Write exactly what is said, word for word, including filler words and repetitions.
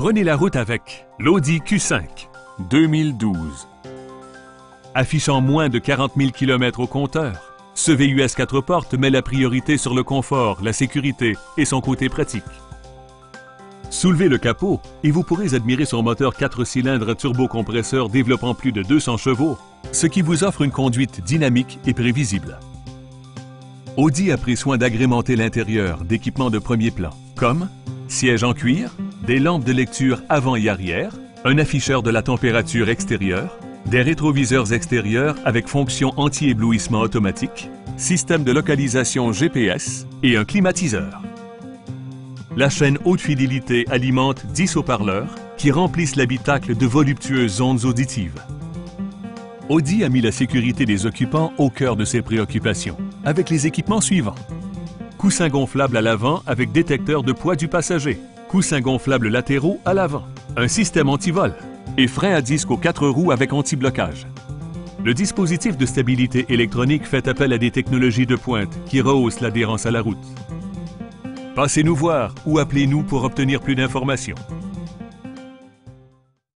Prenez la route avec l'Audi Q cinq deux mille douze. Affichant moins de quarante mille kilomètres au compteur, ce V U S quatre portes met la priorité sur le confort, la sécurité et son côté pratique. Soulevez le capot et vous pourrez admirer son moteur quatre cylindres à turbocompresseur développant plus de deux cents chevaux, ce qui vous offre une conduite dynamique et prévisible. Audi a pris soin d'agrémenter l'intérieur d'équipements de premier plan, comme siège en cuir, des lampes de lecture avant et arrière, un afficheur de la température extérieure, des rétroviseurs extérieurs avec fonction anti-éblouissement automatique, système de localisation G P S et un climatiseur. La chaîne haute fidélité alimente dix haut-parleurs qui remplissent l'habitacle de voluptueuses ondes auditives. Audi a mis la sécurité des occupants au cœur de ses préoccupations, avec les équipements suivants. Coussins gonflables à l'avant avec détecteur de poids du passager, coussins gonflables latéraux à l'avant, un système anti-vol et frein à disque aux quatre roues avec anti-blocage. Le dispositif de stabilité électronique fait appel à des technologies de pointe qui rehaussent l'adhérence à la route. Passez nous voir ou appelez-nous pour obtenir plus d'informations.